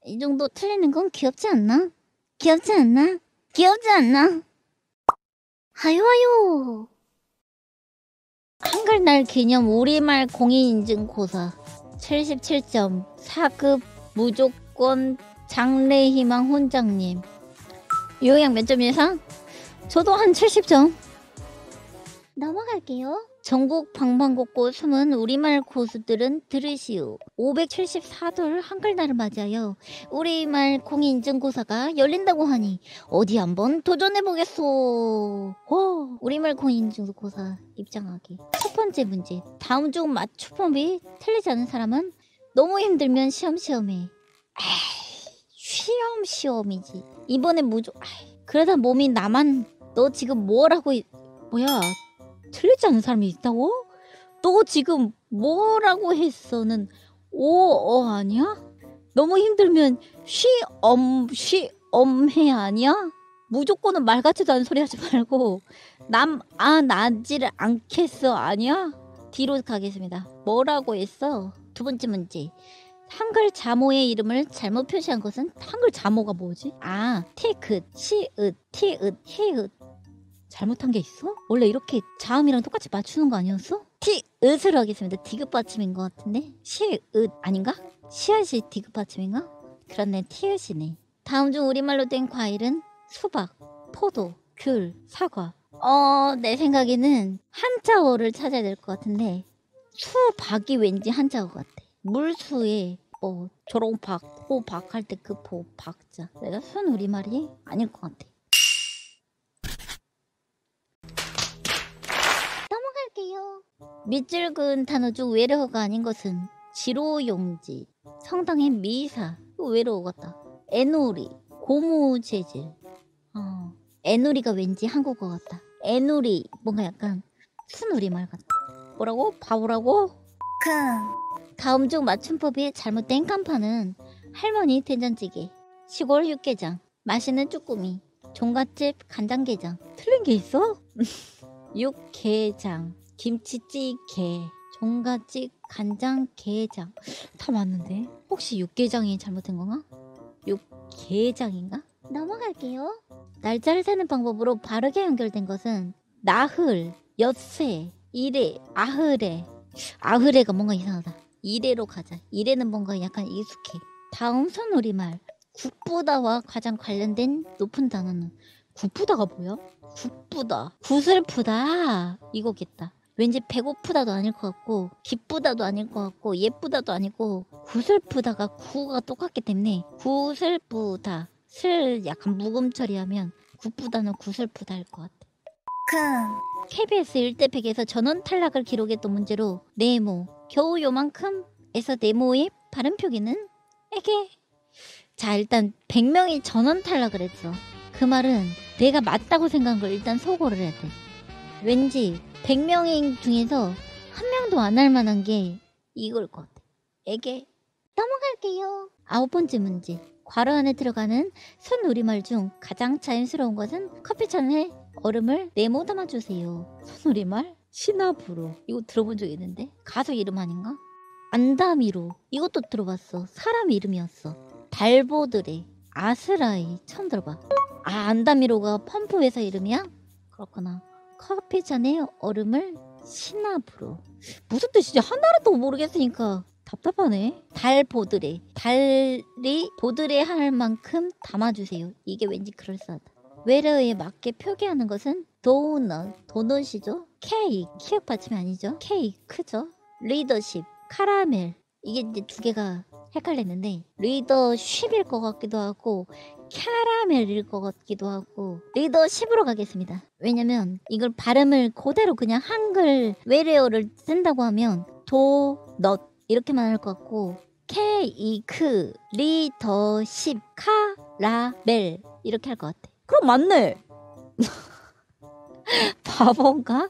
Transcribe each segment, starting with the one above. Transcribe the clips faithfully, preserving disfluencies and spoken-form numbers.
이 정도 틀리는 건 귀엽지 않나? 귀엽지 않나? 귀엽지 않나? 하요 하요. 한글날 기념 우리말 공인인증고사 칠십칠 점 사 급 무조건 장래희망 훈장님. 요약 몇 점 이상? 저도 한 칠십 점. 넘어갈게요. 전국 방방곡곡 숨은 우리말 고수들은 들으시오. 오백칠십사 돌 한글날을 맞이하여 우리말 공인인증고사가 열린다고 하니 어디 한번 도전해보겠소. 오, 우리말 공인인증고사 입장하기. 첫 번째 문제. 다음 중 맞춤법이 틀리지 않은 사람은 너무 힘들면 시험시험해. 에이, 시험시험이지. 이번엔 무조... 에이, 그러다 몸이 나만... 너 지금 뭘 하고 있... 뭐야... 틀리지 않은 사람이 있다고? 너 지금 뭐라고 했어는 오, 어 아니야? 너무 힘들면 쉬, 엄, 쉬, 엄해 아니야? 무조건은 말 같지도 않은 소리 하지 말고 남, 아, 나지를 않겠어 아니야? 뒤로 가겠습니다. 뭐라고 했어? 두 번째 문제. 한글 자모의 이름을 잘못 표시한 것은 한글 자모가 뭐지? 아, 티읕, 시읒, 티읒, 히읒. 잘못한 게 있어? 원래 이렇게 자음이랑 똑같이 맞추는 거 아니었어? 티읒으로 하겠습니다. 디귿 받침인 것 같은데? 시읒 아닌가? 시읒이 디귿 받침인가? 그렇네, 티읒이네. 다음 중 우리말로 된 과일은 수박, 포도, 귤, 사과. 어, 내 생각에는 한자어를 찾아야 될 것 같은데 수박이 왠지 한자어 같아. 물수에 뭐 조롱박, 호박 할 때 그 보, 박자. 내가 순 우리말이 아닐 것 같아. 밑줄 그은 단어 중 외래어가 아닌 것은 지로용지, 성당의 미사, 이거 외래어 같다. 애누리, 고무재질. 어, 애누리가 왠지 한국어 같다. 애누리, 뭔가 약간 순우리말 같다. 뭐라고? 바보라고? 크. 다음 중 맞춤법이 잘못된 간판은 할머니 된장찌개, 시골 육개장, 맛있는 쭈꾸미, 종갓집 간장게장. 틀린 게 있어? 육개장, 김치찌개, 종갓집, 간장게장. 다 맞는데? 혹시 육개장이 잘못된 건가? 육개장인가? 넘어갈게요. 날짜를 세는 방법으로 바르게 연결된 것은 나흘, 엿새, 이래, 아흐레. 아흐레가 뭔가 이상하다. 이래로 가자. 이래는 뭔가 약간 익숙해. 다음 선우리말. 굿부다와 가장 관련된 높은 단어는 굿부다가 뭐야? 굿부다, 구슬프다 이거겠다. 왠지 배고프다도 아닐 것 같고 기쁘다도 아닐 것 같고 예쁘다도 아니고 구슬프다가 구가 똑같기 때문에 구슬프다. 슬 약간 묵음 처리하면 굿부다는 구슬프다일 것 같아. 크. 케이비에스 일대 백에서 전원 탈락을 기록했던 문제로 네모 겨우 요만큼에서 네모의 발음 표기는 에게. 자, 일단 백 명이 전원 탈락을 했어. 그 말은 내가 맞다고 생각한 걸 일단 소거를 해야 돼. 왠지 백 명 중에서 한 명도 안 할 만한 게 이걸 것 같아. 에게. 넘어갈게요. 아홉 번째 문제. 괄호 안에 들어가는 순우리말 중 가장 자연스러운 것은 커피잔에 얼음을 네모 담아주세요. 순우리말? 시나브로. 이거 들어본 적 있는데? 가수 이름 아닌가? 안다미로. 이것도 들어봤어. 사람 이름이었어. 달보드레, 아스라이. 처음 들어봐. 아, 안다미로가 펌프 회사 이름이야? 그렇구나. 커피잔에 얼음을 시나브로. 무슨 뜻이지? 하나라도 모르겠으니까 답답하네. 달보드레. 달이 보드레 할 만큼 담아주세요. 이게 왠지 그럴싸하다. 외래어에 맞게 표기하는 것은 도넛. 도넛이죠. 케이크. 키읔 받침이 아니죠. 케이크죠. 리더십. 카라멜. 이게 이제 두 개가 헷갈렸는데 리더쉽일 것 같기도 하고 캐러멜일 것 같기도 하고 리더십으로 가겠습니다. 왜냐면 이걸 발음을 그대로 그냥 한글 외래어를 쓴다고 하면 도넛 이렇게만 할 것 같고 케이크, 리더십, 카라멜 이렇게 할 것 같아. 그럼 맞네. 바본가?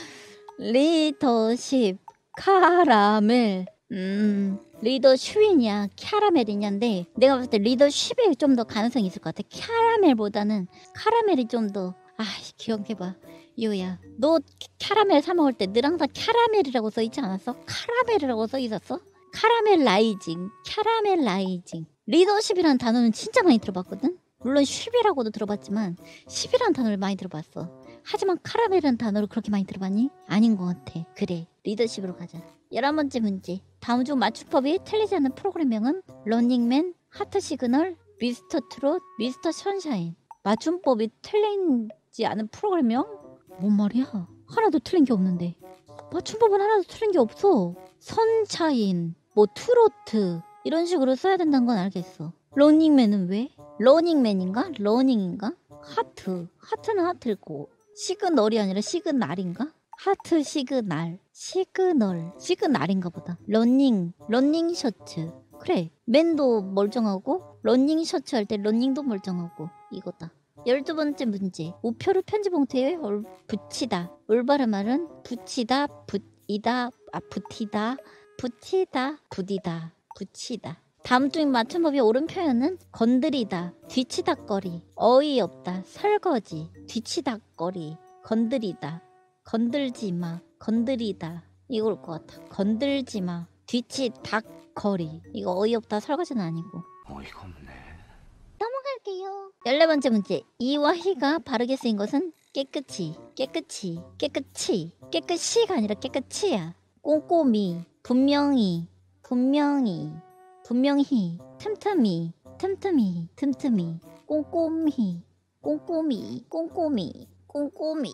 리더십, 카라멜. 음... 리더슈이냐 캐러멜이냐인데 내가 봤을 때 리더쉽에 좀 더 가능성이 있을 것 같아. 캐러멜보다는 카라멜이 좀 더. 아, 기억해봐. 이호야, 너 캐러멜 사 먹을 때 늘 항상 캐러멜이라고 써있지 않았어? 카라멜이라고 써있었어? 카라멜라이징, 캐러멜라이징. 리더십이라는 단어는 진짜 많이 들어봤거든. 물론 쉽이라고도 들어봤지만 십이라는 단어를 많이 들어봤어. 하지만 카라멜이라는 단어를 그렇게 많이 들어봤니? 아닌 것 같아. 그래, 리더십으로 가자. 열한 번째 문제. 다음 중 맞춤법이 틀리지 않는 프로그램명은 런닝맨, 하트 시그널, 미스터 트롯, 미스터 선샤인. 맞춤법이 틀리지 않은 프로그램명? 뭔 말이야? 하나도 틀린 게 없는데. 맞춤법은 하나도 틀린 게 없어. 선샤인, 뭐 트로트 이런 식으로 써야 된다는 건 알겠어. 런닝맨은 왜? 러닝맨인가? 러닝인가? 하트. 하트는 하트일고. 시그널이 아니라 시그날인가? 하트 시그날. 시그널. 시그날인가 보다. 런닝. 런닝 셔츠. 그래. 맨도 멀쩡하고 런닝 셔츠 할 때 런닝도 멀쩡하고. 이거다. 열두 번째 문제. 우표를 편지 봉투에 얼, 붙이다. 올바른 말은 붙이다, 붙이다, 아, 붙이다, 붙이다, 붙이다, 붙이다. 다음 중 맞춤법이 옳은 표현은 건드리다, 뒤치다거리, 어이없다, 설거지, 뒤치다거리, 건드리다, 건들지마, 건드리다. 이걸 것 같아. 건들지마, 뒤치다거리. 이거 어이없다, 설거지는 아니고. 어이가 없네. 넘어갈게요. 열네 번째 문제. 이와 희가 바르게 쓰인 것은 깨끗이, 깨끗이, 깨끗이, 깨끗이가 아니라 깨끗이야. 꼼꼼히, 분명히, 분명히, 분명히, 틈틈이, 틈틈이, 틈틈이, 꼼꼼히, 꼼꼼히, 꼼꼼히, 꼼꼼히.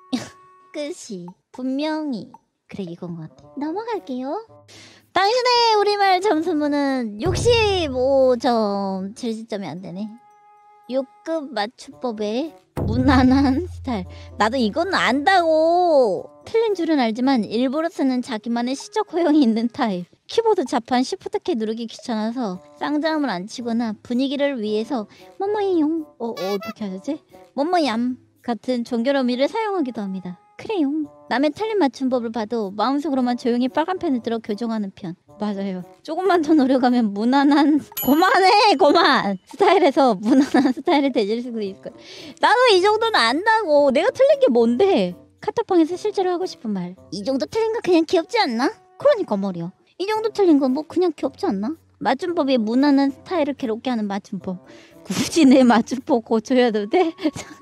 끝이, 분명히. 그래, 이건 것 같아. 넘어갈게요. 당신의 우리말 점수문은 육십오 점. 칠십 점이 안 되네. 육 급 맞춤법의 무난한 스타일. 나도 이건 안다고. 틀린 줄은 알지만 일부러 쓰는 자기만의 시적 허용이 있는 타입. 키보드 자판 시프트키 누르기 귀찮아서 쌍자음을 안 치거나 분위기를 위해서 뭐뭐이용 어, 어 어떻게 하지? 뭐뭐얌 같은 종결 어미를 사용하기도 합니다. 그래요. 남의 틀린 맞춤법을 봐도 마음속으로만 조용히 빨간 펜을 들어 교정하는 편. 맞아요. 조금만 더 노력하면 무난한 고만해 고만 스타일에서 무난한 스타일을 되질 수도 있을 거야. 나도 이 정도는 안다고. 내가 틀린 게 뭔데? 카톡방에서 실제로 하고 싶은 말. 이 정도 틀린 거 그냥 귀엽지 않나? 그러니까 말이야. 이 정도 틀린 건 뭐 그냥 귀엽지 않나? 맞춤법이 무난한 스타일을 괴롭게 하는 맞춤법. 굳이 내 맞춤법 고쳐야도 돼?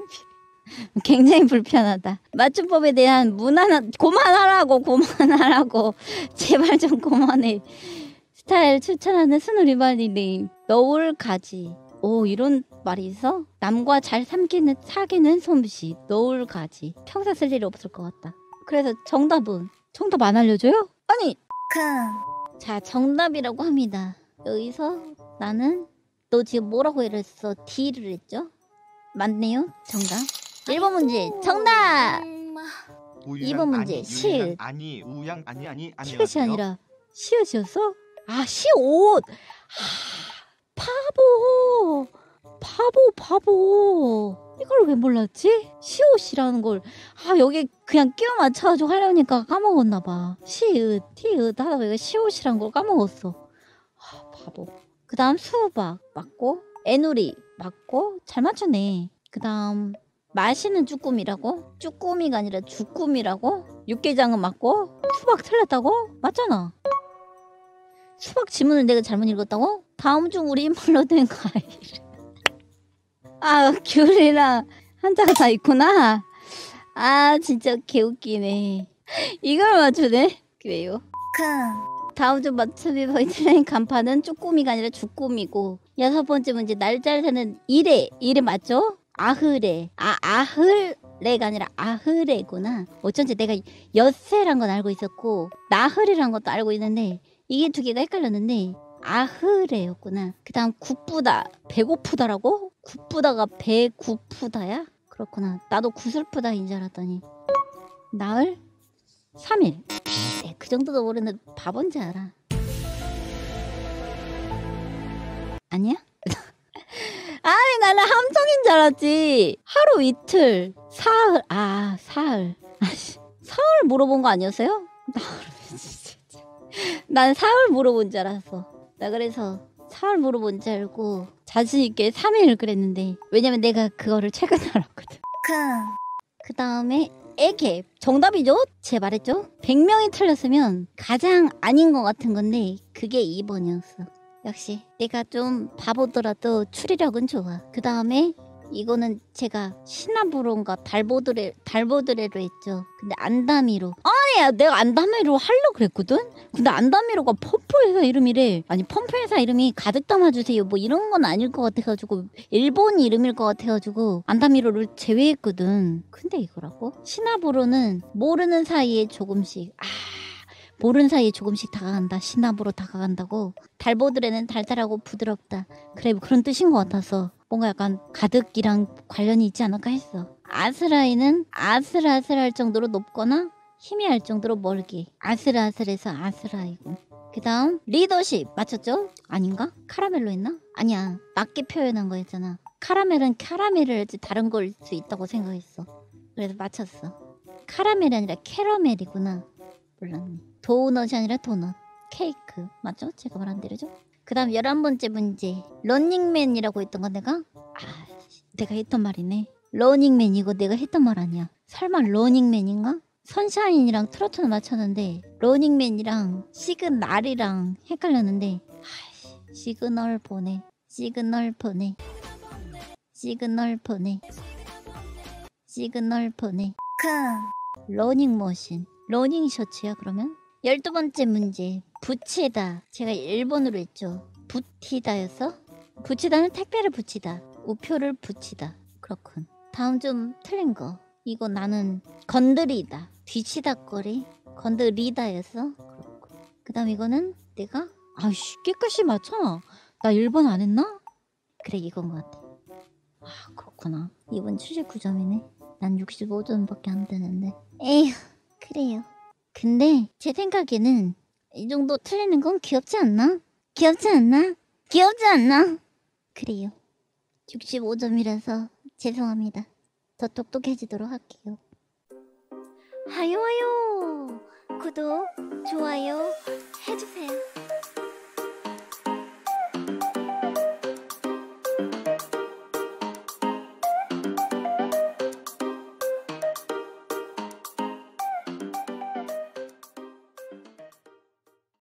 굉장히 불편하다. 맞춤법에 대한 무난한 고만하라고 고만하라고 제발 좀 고만해. 스타일 추천하는 순우리말리님. 너울가지. 오, 이런 말이 있어? 남과 잘 삼기는 사귀는 솜씨. 너울가지. 평생 쓸 일이 없을 것 같다. 그래서 정답은 정답 안 알려줘요? 아니 자, 정답이라고 합니다. 여기서 나는 너 지금 뭐라고 이랬어? D를 했죠? 맞네요. 정답. 일 번 문제 정답. 이 번 문제 시읒. 아니 우양 아니 아니 아니. 시읒이 아니라 시읒이었어? 아, 시옷. 바보 바보 바보. 이걸 왜 몰랐지? 시옷이라는 걸. 아, 여기 그냥 끼워 맞춰가지고 하려니까 까먹었나봐. 시읒 티읒 하다가 이거 시옷이란 걸 까먹었어. 아, 바보. 그 다음 수박 맞고, 애누리 맞고. 잘 맞추네. 그 다음 마시는 쭈꾸미라고? 쭈꾸미가 아니라 주꾸미라고? 육개장은 맞고? 수박 틀렸다고? 맞잖아. 수박 지문을 내가 잘못 읽었다고? 다음 중 우리말로 된 과일. 아, 귤이랑 한자가 다 있구나. 아, 진짜 개웃기네. 이걸 맞추네? 그래요. 다음 중 맞춤이 보이는 간판은 쭈꾸미가 아니라 주꾸미고. 여섯 번째 문제. 날짜를 세는 일회. 일회 맞죠? 아흐레. 아, 아흐레가 아니라 아흐레구나. 어쩐지 내가 엿새란 건 알고 있었고 나흐레란 것도 알고 있는데 이게 두 개가 헷갈렸는데 아흐레였구나. 그 다음 굿부다. 배고프다라고? 굿부다가 배고프다야? 그렇구나. 나도 구슬프다인 줄 알았더니. 나흘? 삼 일. 네, 그 정도도 모르는 바본지 알아. 아니야? 아니, 나는 함정인 줄 알았지. 하루 이틀. 사흘. 아, 사흘. 아씨, 사흘 물어본 거 아니었어요? 나흘. 진짜. 난 사흘 물어본 줄 알았어. 나 그래서 사흘 물어본 줄 알고 자신 있게 삼 일 그랬는데, 왜냐면 내가 그거를 최근에 알았거든. 그 다음에 애개. 정답이죠? 제가 말했죠? 백 명이 틀렸으면 가장 아닌 것 같은 건데 그게 이 번이었어. 역시 내가 좀 바보더라도 추리력은 좋아. 그 다음에 이거는 제가 시나브론가 달보드레 달보드레로 했죠. 근데 안다미로. 아야 내가 안다미로 하려고 그랬거든. 근데 안다미로가 펌프 회사 이름이래. 아니 펌프 회사 이름이 가득 담아주세요 뭐 이런 건 아닐 것 같아가지고 일본 이름일 것 같아가지고 안다미로를 제외했거든. 근데 이거라고? 시나브로는 모르는 사이에 조금씩 아 모르는 사이에 조금씩 다가간다. 시나브로 다가간다고. 달보드레는 달달하고 부드럽다. 그래 그런 뜻인 것 같아서 뭔가 약간 가득이랑 관련이 있지 않을까 했어. 아스라이는 아슬아슬할 정도로 높거나 희미할 정도로 멀게. 아슬아슬해서 아스라이고. 그 다음 리더십 맞췄죠? 아닌가? 카라멜로 했나? 아니야 맞게 표현한 거였잖아. 카라멜은 캐러멜을 했지 다른 걸 수 있다고 생각했어. 그래서 맞췄어. 카라멜이 아니라 캐러멜이구나. 몰랐네. 도넛이 아니라 도넛. 케이크 맞죠? 제가 말한 대로죠? 그 다음 열한 번째 문제. 런닝맨이라고 했던 거 내가? 아 내가 했던 말이네. 러닝맨 이거 내가 했던 말 아니야. 설마 러닝맨인가? 선샤인이랑 트로트는 맞췄는데 러닝맨이랑 시그널이랑 헷갈렸는데 아이씨, 시그널 보내 시그널 보내 시그널 보내 시그널 보내 러닝머신 러닝 셔츠야 그러면? 열두 번째 문제. 부치다. 제가 일본어로 했죠. 부티다였어? 부치다는 택배를 붙이다. 우표를 붙이다. 그렇군. 다음 좀 틀린 거. 이거 나는 건드리다. 뒤치다거리. 건드리다였어? 그렇군. 그 다음 이거는 내가 아이씨 깨끗이 맞춰. 나 일 번 안 했나? 그래 이건 것 같아. 아 그렇구나. 이번 칠십구 점이네. 난 육십오 점밖에 안 되는데. 에휴 그래요. 근데 제 생각에는 이 정도 틀리는 건 귀엽지 않나? 귀엽지 않나? 귀엽지 않나? 그래요. 육십오 점이라서 죄송합니다. 더 똑똑해지도록 할게요. 하요 하요 구독, 좋아요 해주세요.